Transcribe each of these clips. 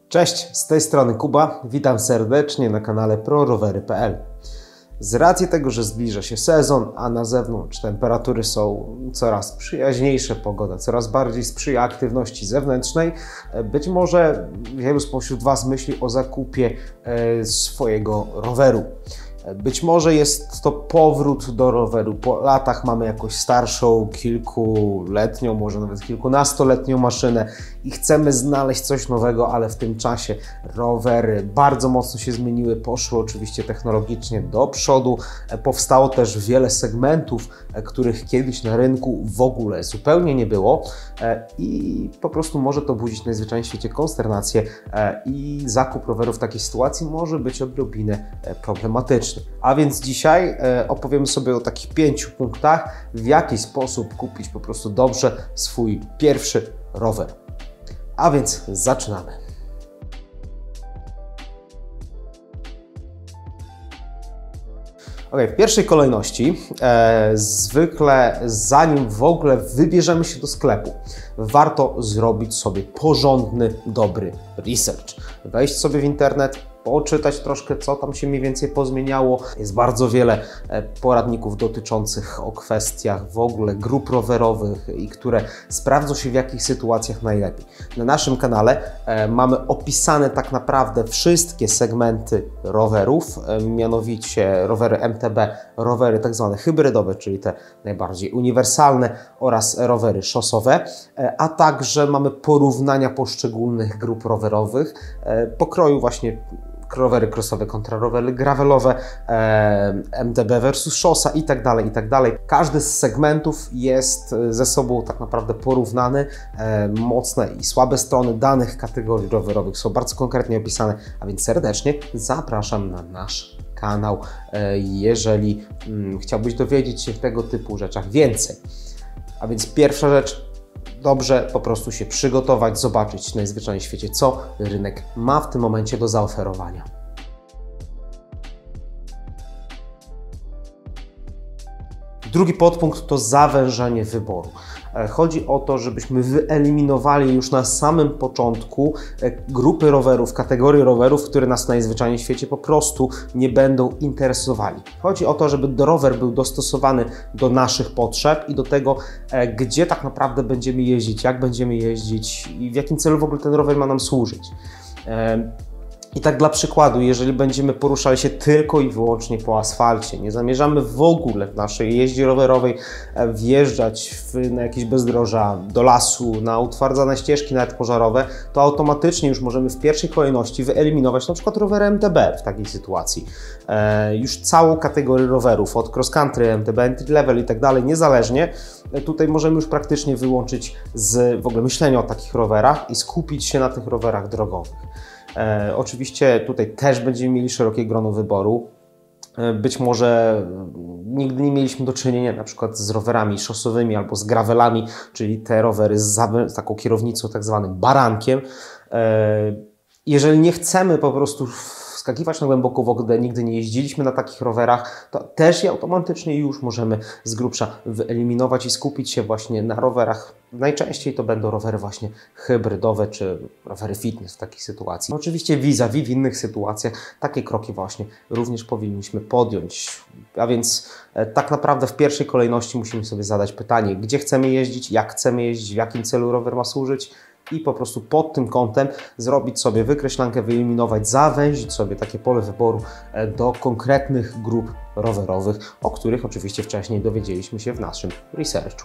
Cześć, z tej strony Kuba, witam serdecznie na kanale prorowery.pl. Z racji tego, że zbliża się sezon, a na zewnątrz temperatury są coraz przyjaźniejsze, pogoda coraz bardziej sprzyja aktywności zewnętrznej, być może wielu spośród Was myśli o zakupie swojego roweru. Być może jest to powrót do roweru. Po latach mamy jakąś starszą, kilkuletnią, może nawet kilkunastoletnią maszynę i chcemy znaleźć coś nowego, ale w tym czasie rowery bardzo mocno się zmieniły, poszły oczywiście technologicznie do przodu. Powstało też wiele segmentów, których kiedyś na rynku w ogóle zupełnie nie było i po prostu może to budzić najzwyczajniej w świecie konsternację i zakup roweru w takiej sytuacji może być odrobinę problematyczny. A więc dzisiaj opowiemy sobie o takich 5 punktach, w jaki sposób kupić po prostu dobrze swój pierwszy rower. A więc zaczynamy. W pierwszej kolejności, zwykle zanim w ogóle wybierzemy się do sklepu, warto zrobić sobie porządny, dobry research. Wejść sobie w internet, poczytać troszkę, co tam się mniej więcej pozmieniało. Jest bardzo wiele poradników dotyczących o kwestiach w ogóle grup rowerowych i które sprawdzą się w jakich sytuacjach najlepiej. Na naszym kanale mamy opisane tak naprawdę wszystkie segmenty rowerów, mianowicie rowery MTB, rowery tak zwane hybrydowe, czyli te najbardziej uniwersalne oraz rowery szosowe, a także mamy porównania poszczególnych grup rowerowych pokroju właśnie rowery crossowe kontra rowery gravelowe, MTB versus szosa i tak dalej, i tak dalej. Każdy z segmentów jest ze sobą tak naprawdę porównany. Mocne i słabe strony danych kategorii rowerowych są bardzo konkretnie opisane, a więc serdecznie zapraszam na nasz kanał, jeżeli chciałbyś dowiedzieć się w tego typu rzeczach więcej. A więc pierwsza rzecz, dobrze po prostu się przygotować, zobaczyć najzwyczajniej w świecie, co rynek ma w tym momencie do zaoferowania. Drugi podpunkt to zawężenie wyboru. Chodzi o to, żebyśmy wyeliminowali już na samym początku grupy rowerów, kategorie rowerów, które nas najzwyczajniej w świecie po prostu nie będą interesowali. Chodzi o to, żeby rower był dostosowany do naszych potrzeb i do tego, gdzie tak naprawdę będziemy jeździć, jak będziemy jeździć i w jakim celu w ogóle ten rower ma nam służyć. I tak dla przykładu, jeżeli będziemy poruszali się tylko i wyłącznie po asfalcie, nie zamierzamy w ogóle w naszej jeździe rowerowej wjeżdżać na jakieś bezdroża, do lasu, na utwardzane ścieżki nawet pożarowe, to automatycznie już możemy w pierwszej kolejności wyeliminować na przykład rowery MTB w takiej sytuacji. Już całą kategorię rowerów, od cross country, MTB, entry level i tak dalej, niezależnie, tutaj możemy już praktycznie wyłączyć z w ogóle myślenia o takich rowerach i skupić się na tych rowerach drogowych. Oczywiście tutaj też będziemy mieli szerokie grono wyboru. Być może nigdy nie mieliśmy do czynienia na przykład z rowerami szosowymi albo z gravelami, czyli te rowery z taką kierownicą, tak zwanym barankiem. Jeżeli nie chcemy po prostu wskakiwać na głęboką wodę, nigdy nie jeździliśmy na takich rowerach, to też je automatycznie już możemy z grubsza wyeliminować i skupić się właśnie na rowerach. Najczęściej to będą rowery właśnie hybrydowe czy rowery fitness w takiej sytuacji. Oczywiście vis-a-vis w innych sytuacjach takie kroki właśnie również powinniśmy podjąć. A więc tak naprawdę w pierwszej kolejności musimy sobie zadać pytanie, gdzie chcemy jeździć, jak chcemy jeździć, w jakim celu rower ma służyć, i po prostu pod tym kątem zrobić sobie wykreślankę, wyeliminować, zawęzić sobie takie pole wyboru do konkretnych grup rowerowych, o których oczywiście wcześniej dowiedzieliśmy się w naszym researchu.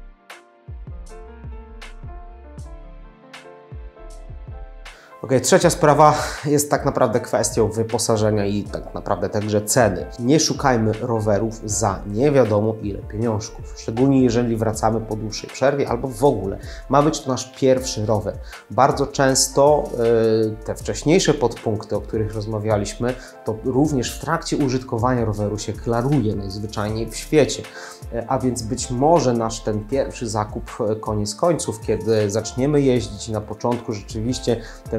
Trzecia sprawa jest tak naprawdę kwestią wyposażenia i tak naprawdę także ceny. Nie szukajmy rowerów za nie wiadomo ile pieniążków, szczególnie jeżeli wracamy po dłuższej przerwie albo w ogóle ma być to nasz pierwszy rower. Bardzo często te wcześniejsze podpunkty, o których rozmawialiśmy, to również w trakcie użytkowania roweru się klaruje najzwyczajniej w świecie. A więc być może nasz ten pierwszy zakup koniec końców, kiedy zaczniemy jeździć i na początku rzeczywiście ten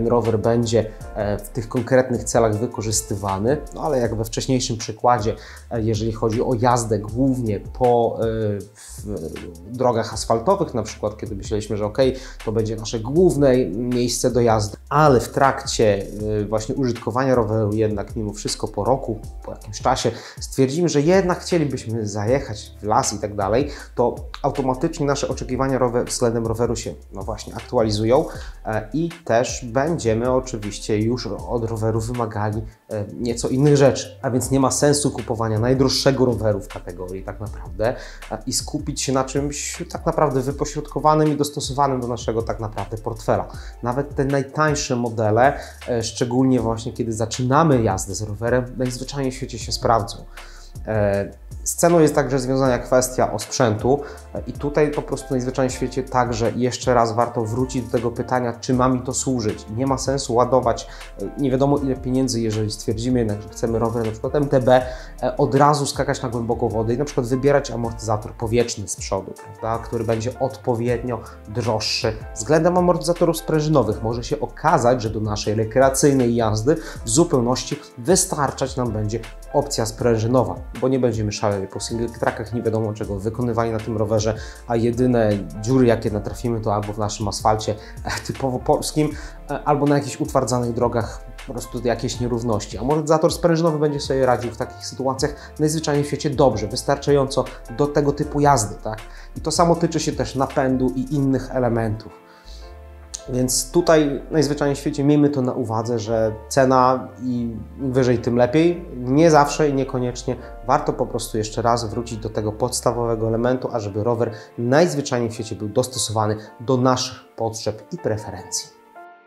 rower będzie w tych konkretnych celach wykorzystywany, no ale jak we wcześniejszym przykładzie, jeżeli chodzi o jazdę głównie po drogach asfaltowych, na przykład kiedy myśleliśmy, że ok, to będzie nasze główne miejsce do jazdy, ale w trakcie właśnie użytkowania roweru jednak mimo wszystko po roku, po jakimś czasie stwierdzimy, że jednak chcielibyśmy zajechać w las i tak dalej, to automatycznie nasze oczekiwania względem roweru się no właśnie aktualizują i też będziemy oczywiście już od roweru wymagali nieco innych rzeczy, a więc nie ma sensu kupowania najdroższego roweru w kategorii tak naprawdę i skupić się na czymś tak naprawdę wypośrodkowanym i dostosowanym do naszego tak naprawdę portfela. Nawet te najtańsze modele, szczególnie właśnie kiedy zaczynamy jazdę z rowerem, najzwyczajniej w świecie się sprawdzą. Z ceną jest także związana kwestia osprzętu i tutaj po prostu najzwyczajniej w świecie także jeszcze raz warto wrócić do tego pytania, czy ma mi to służyć. Nie ma sensu ładować nie wiadomo ile pieniędzy, jeżeli stwierdzimy jednak, że chcemy rower na przykład MTB, od razu skakać na głęboką wodę i na przykład wybierać amortyzator powietrzny z przodu, prawda, który będzie odpowiednio droższy względem amortyzatorów sprężynowych. Może się okazać, że do naszej rekreacyjnej jazdy w zupełności wystarczać nam będzie opcja sprężynowa, bo nie będziemy szaleli po single trackach, nie wiadomo czego wykonywali na tym rowerze, a jedyne dziury jakie natrafimy to albo w naszym asfalcie typowo polskim, albo na jakichś utwardzanych drogach po prostu jakieś nierówności. Amortyzator sprężynowy będzie sobie radził w takich sytuacjach najzwyczajniej w świecie dobrze, wystarczająco do tego typu jazdy, tak? I to samo tyczy się też napędu i innych elementów. Więc tutaj najzwyczajniej w świecie miejmy to na uwadze, że cena i im wyżej tym lepiej. Nie zawsze i niekoniecznie warto po prostu jeszcze raz wrócić do tego podstawowego elementu, ażeby rower najzwyczajniej w świecie był dostosowany do naszych potrzeb i preferencji.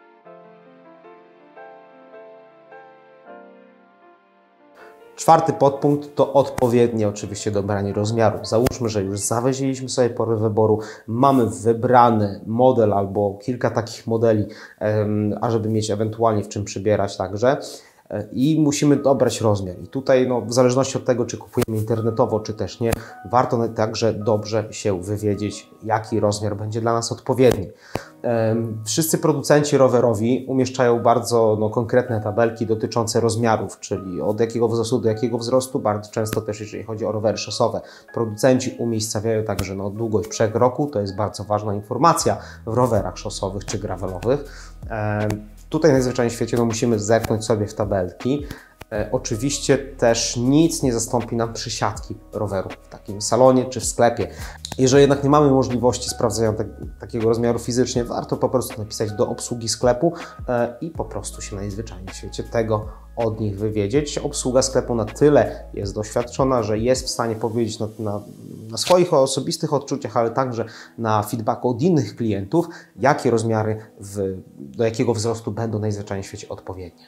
Czwarty podpunkt to odpowiednie oczywiście dobranie rozmiaru. Załóżmy, że już zaweziliśmy sobie porę wyboru, mamy wybrany model albo kilka takich modeli, ażeby mieć ewentualnie w czym przybierać także. I musimy dobrać rozmiar. I tutaj no, w zależności od tego, czy kupujemy internetowo, czy też nie, warto także dobrze się wywiedzieć, jaki rozmiar będzie dla nas odpowiedni. Wszyscy producenci rowerowi umieszczają bardzo konkretne tabelki dotyczące rozmiarów, czyli od jakiego wzrostu do jakiego wzrostu, bardzo często też jeżeli chodzi o rowery szosowe. Producenci umiejscawiają także długość przekroku, to jest bardzo ważna informacja w rowerach szosowych czy gravelowych. Tutaj najzwyczajniej w świecie musimy zerknąć sobie w tabelki. Oczywiście też nic nie zastąpi nam przysiadki roweru w takim salonie czy w sklepie. Jeżeli jednak nie mamy możliwości sprawdzenia takiego rozmiaru fizycznie, warto po prostu napisać do obsługi sklepu i po prostu się najzwyczajniej w świecie tego od nich wywiedzieć. Obsługa sklepu na tyle jest doświadczona, że jest w stanie powiedzieć na swoich osobistych odczuciach, ale także na feedbacku od innych klientów, jakie rozmiary do jakiego wzrostu będą najzwyczajniej w świecie odpowiednie.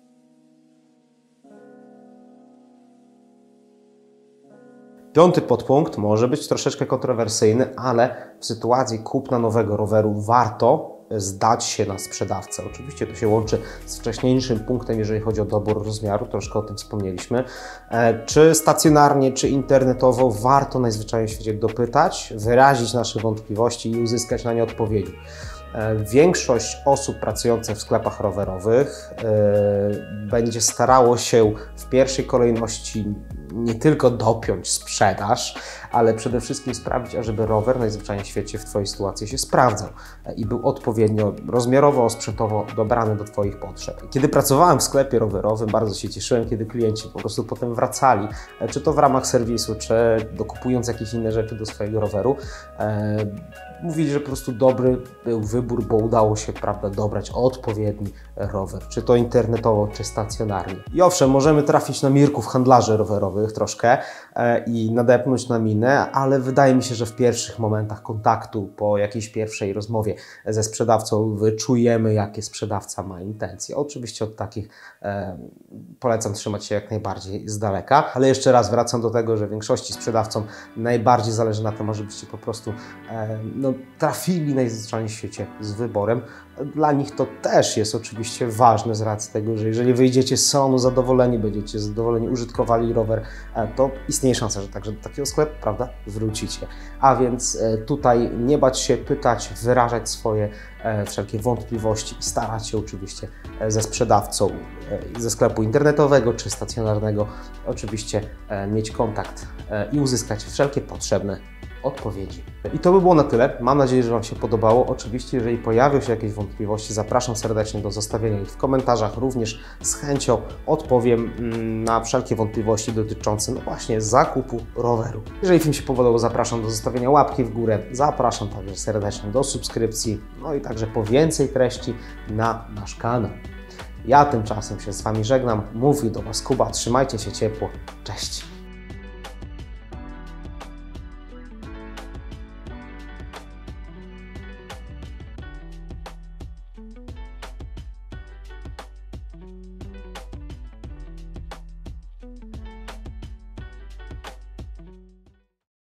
Piąty podpunkt może być troszeczkę kontrowersyjny, ale w sytuacji kupna nowego roweru warto zdać się na sprzedawcę. Oczywiście to się łączy z wcześniejszym punktem, jeżeli chodzi o dobór rozmiaru, troszkę o tym wspomnieliśmy. Czy stacjonarnie, czy internetowo warto najzwyczajniej w świecie dopytać, wyrazić nasze wątpliwości i uzyskać na nie odpowiedzi. Większość osób pracujących w sklepach rowerowych będzie starało się w pierwszej kolejności nie tylko dopiąć sprzedaż, ale przede wszystkim sprawić, ażeby rower najzwyczajniej w świecie w Twojej sytuacji się sprawdzał i był odpowiednio rozmiarowo, sprzętowo dobrany do Twoich potrzeb. Kiedy pracowałem w sklepie rowerowym, bardzo się cieszyłem, kiedy klienci po prostu potem wracali, czy to w ramach serwisu, czy dokupując jakieś inne rzeczy do swojego roweru, mówili, że po prostu dobry był wybór, bo udało się, prawda, dobrać odpowiedni rower, czy to internetowo, czy stacjonarnie. I owszem, możemy trafić na mirków handlarzy rowerowych troszkę i nadepnąć na minę, ale wydaje mi się, że w pierwszych momentach kontaktu, po jakiejś pierwszej rozmowie ze sprzedawcą, wyczujemy, jakie sprzedawca ma intencje. Oczywiście od takich polecam trzymać się jak najbardziej z daleka, ale jeszcze raz wracam do tego, że większości sprzedawcom najbardziej zależy na tym, żebyście po prostu trafili najzwyczajniej w świecie z wyborem. Dla nich to też jest oczywiście ważne z racji tego, że jeżeli wyjdziecie z salonu zadowoleni, będziecie zadowoleni, użytkowali rower, to istnieje szansa, że także do takiego sklepu, prawda, wrócicie. A więc tutaj nie bać się pytać, wyrażać swoje wszelkie wątpliwości i starać się oczywiście ze sprzedawcą ze sklepu internetowego czy stacjonarnego oczywiście mieć kontakt i uzyskać wszelkie potrzebne odpowiedzi. I to by było na tyle. Mam nadzieję, że Wam się podobało. Oczywiście, jeżeli pojawią się jakieś wątpliwości, zapraszam serdecznie do zostawienia ich w komentarzach. Również z chęcią odpowiem na wszelkie wątpliwości dotyczące właśnie zakupu roweru. Jeżeli film się podobał, zapraszam do zostawienia łapki w górę. Zapraszam także serdecznie do subskrypcji, no i także po więcej treści na nasz kanał. Ja tymczasem się z Wami żegnam. Mówił do Was Kuba. Trzymajcie się ciepło. Cześć!